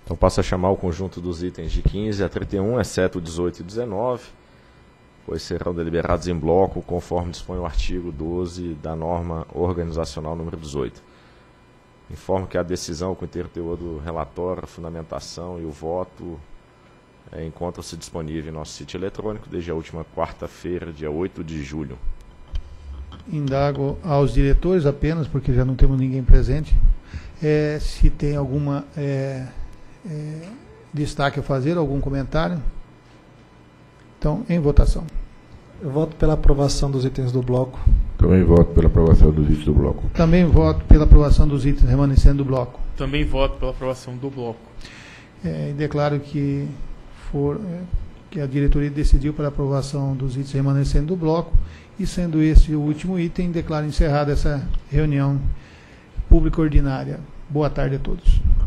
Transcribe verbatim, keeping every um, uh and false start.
Então passo a chamar o conjunto dos itens de quinze a trinta e um, exceto o dezoito e dezenove, pois serão deliberados em bloco, conforme dispõe o artigo doze da norma organizacional número dezoito. Informo que a decisão com o inteiro teor do relatório, a fundamentação e o voto é, encontram-se disponíveis em nosso sítio eletrônico desde a última quarta-feira, dia oito de julho. Indago aos diretores apenas, porque já não temos ninguém presente, é, se tem alguma é, é, destaque a fazer, algum comentário. Então, em votação. Eu voto pela aprovação dos itens do bloco. Também voto pela aprovação dos itens do bloco. Também voto pela aprovação dos itens remanescentes do bloco. Também voto pela aprovação do bloco. É, e declaro que, for, é, que a diretoria decidiu pela aprovação dos itens remanescentes do bloco, e sendo esse o último item, declaro encerrada essa reunião pública ordinária. Boa tarde a todos.